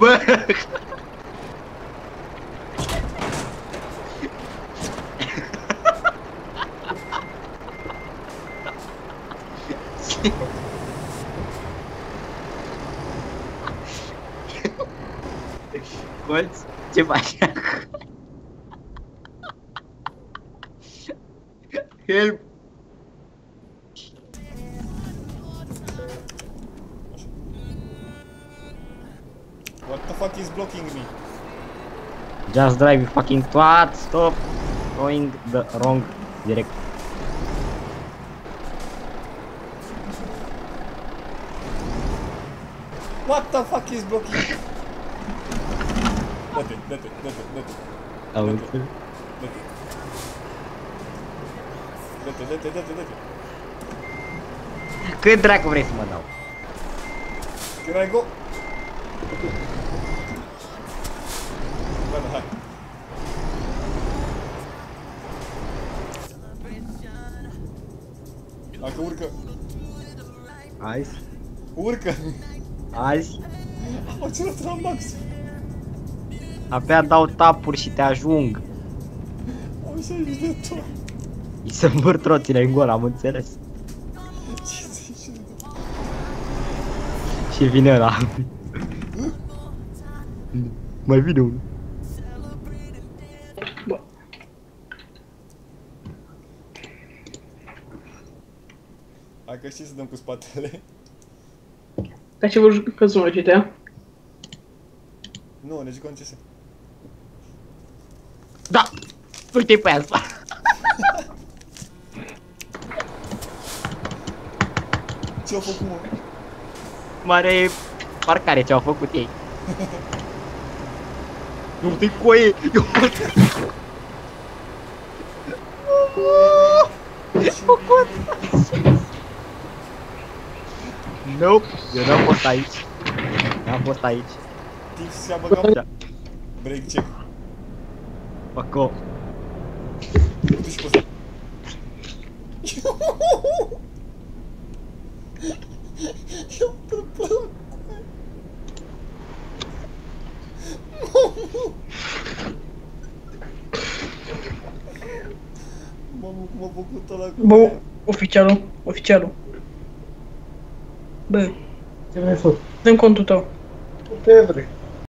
Bă! Colț, ce faci? Help! What the fuck is blocking me? Just drive, you fucking twat! Stop going the wrong direction. What the fuck is blocking me? Dă-te. Auzi? Dă-te. Cât dracu vrei să mă dau? Can I go? Gata, hai. Hai că urcă. Azi? Urcă. Azi? Am acționat la max. Abia dau tapuri și te ajung. Am 60 de ton. Îi se învârt roțile în gol, am înțeles. 50 de ton. Și vine ăla. Mai vine unul. Hai că știi să dăm cu spatele. Dar ce vă jucați mă, GTA? Nu, ne jucăm CS. Da! Uite-i pe aia în spate. Ce-au făcut, mă? Mare parcare ce-au făcut ei. Nu te coie! Nope, eu n-am fost aici. N-am fost aici. Tips și-a băgat Da. break check. Paco. Du-te și pe ăsta. Eu prăpăl. Mamă, cum a făcut ăla cu Bă, oficialul. Bă, Ce vrei să fac? dă-mi contul tău. Ce vrei?